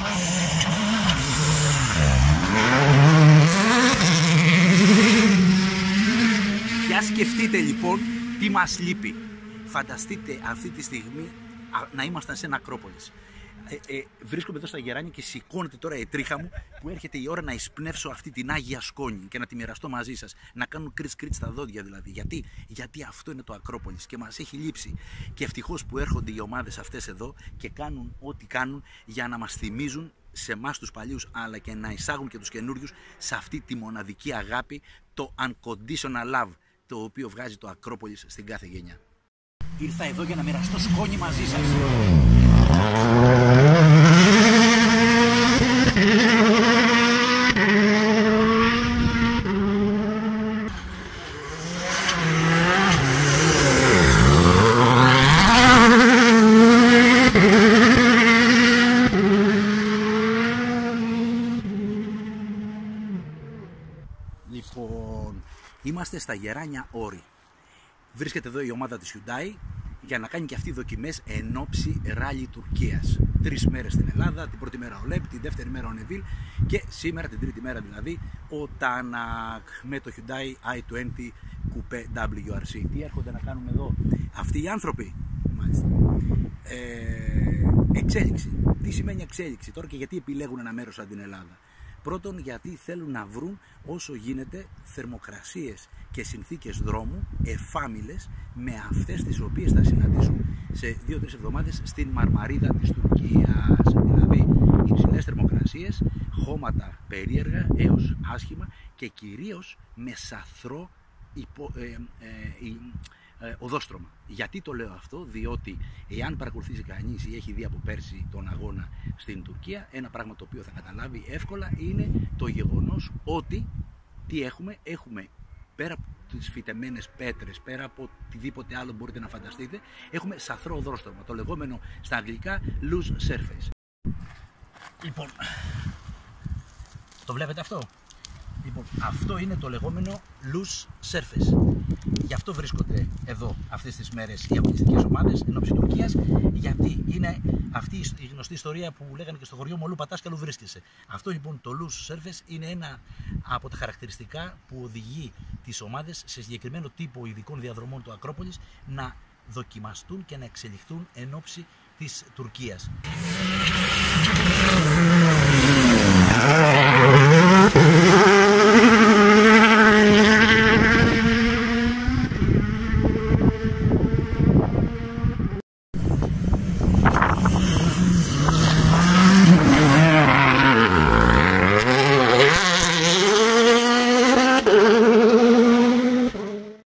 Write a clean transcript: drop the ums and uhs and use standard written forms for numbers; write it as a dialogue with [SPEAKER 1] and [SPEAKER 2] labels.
[SPEAKER 1] Για σκεφτείτε λοιπόν τι μας λείπει. Φανταστείτε αυτή τη στιγμή να ήμασταν σε ένα Ακρόπολης. Βρίσκομαι εδώ στα Γεράνια και σηκώνεται τώρα η τρίχα μου που έρχεται η ώρα να εισπνεύσω αυτή την Άγια Σκόνη και να τη μοιραστώ μαζί σας. Να κάνουν κριτ στα δόντια δηλαδή. Γιατί αυτό είναι το Ακρόπολης και μας έχει λείψει. Και ευτυχώς που έρχονται οι ομάδες αυτές εδώ και κάνουν ό,τι κάνουν για να μας θυμίζουν σε εμάς τους παλιούς, αλλά και να εισάγουν και τους καινούριους σε αυτή τη μοναδική αγάπη, το unconditional love, το οποίο βγάζει το Ακρόπολης στην κάθε γενιά. Ήρθα εδώ για να μοιραστώ σκόνη μαζί σας. Λοιπόν, είμαστε στα Γεράνια Όρη. Βρίσκεται εδώ η ομάδα της Hyundai για να κάνει και αυτή δοκιμές εν ώψη ράλι Τουρκίας. 3 μέρες στην Ελλάδα, την πρώτη μέρα ο Λεπ, την δεύτερη μέρα ο Νεβίλ και σήμερα την τρίτη μέρα δηλαδή ο Τάνακ με το Hyundai i20 Coupé WRC. Τι έρχονται να κάνουμε εδώ αυτοί οι άνθρωποι? Μάλιστα. Εξέλιξη. Τι σημαίνει εξέλιξη τώρα και γιατί επιλέγουν ένα μέρος σαν την Ελλάδα? Πρώτον, γιατί θέλουν να βρουν όσο γίνεται θερμοκρασίες και συνθήκες δρόμου εφάμιλες με αυτές τις οποίες θα συναντήσουν σε 2-3 εβδομάδες στην Μαρμαρίδα της Τουρκίας. Δηλαδή υψηλές θερμοκρασίες, χώματα περίεργα έως άσχημα και κυρίως με σαθρό οδόστρωμα. Γιατί το λέω αυτό? Διότι εάν παρακολουθήσει κανείς ή έχει δει από πέρσι τον αγώνα στην Τουρκία, ένα πράγμα το οποίο θα καταλάβει εύκολα είναι το γεγονός ότι τι έχουμε πέρα από τις φυτεμένες πέτρες, πέρα από οτιδήποτε άλλο μπορείτε να φανταστείτε, έχουμε σαθρό οδόστρωμα, το λεγόμενο στα αγγλικά loose surface. Λοιπόν, το βλέπετε αυτό? Λοιπόν, αυτό είναι το λεγόμενο loose surface. Γι' αυτό βρίσκονται εδώ αυτές τις μέρες οι αγωνιστικές ομάδες ενόψει Τουρκίας, γιατί είναι αυτή η γνωστή ιστορία που λέγανε και στο χωριό μου, όλου πατάς και αλλού βρίσκεσαι. Αυτό λοιπόν το loose surface είναι ένα από τα χαρακτηριστικά που οδηγεί τις ομάδες σε συγκεκριμένο τύπο ειδικών διαδρομών του Ακρόπολης να δοκιμαστούν και να εξελιχθούν ενόψει της Τουρκίας.